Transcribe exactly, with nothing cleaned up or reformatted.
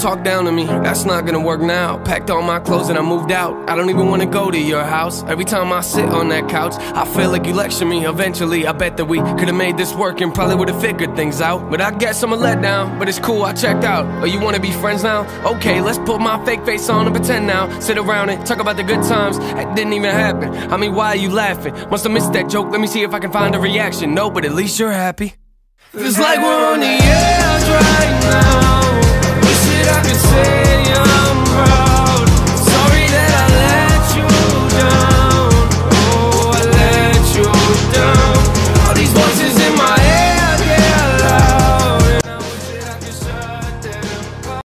talk down to me, that's not gonna work now. Packed all my clothes and I moved out. I don't even wanna go to your house. Every time I sit on that couch, I feel like you lecture me. Eventually, I bet that we could've made this work and probably would've figured things out. But I guess I'm a letdown, but it's cool, I checked out. Oh, you wanna be friends now? Okay, let's put my fake face on and pretend now. Sit around and talk about the good times that didn't even happen. I mean, why are you laughing? Must've missed that joke, let me see if I can find a reaction. No, but at least you're happy. Feels like we're on the edge right now. Wish that I